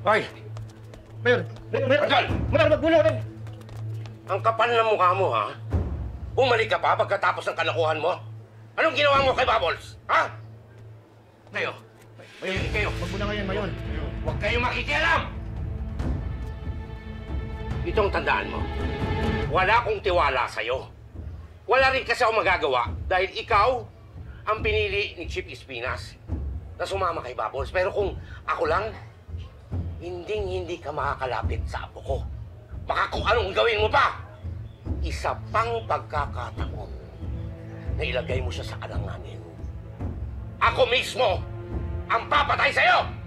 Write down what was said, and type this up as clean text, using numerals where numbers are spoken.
Hoy! Mayor! Andal! Mayor, magbulo rin! Ang kapal ng mukha mo, ha? Bumalik ka pa pagkatapos ng kalokohan mo? Anong ginawa mo kay Bubbles? Ha? Kayo! Kayo! Magbulo ngayon, Mayor! Huwag kayong makikialam! Itong tandaan mo, wala akong tiwala sa'yo. Wala rin kasi ako magagawa dahil ikaw ang pinili ni Chief Espinas na sumama kay Bubbles. Pero kung ako lang, hindi ka makakalapit sa apo ko. Baka kung anong gawin mo pa, isa pang pagkakataon na ilagay mo siya sa alanganin. Ako mismo ang papatay sa'yo!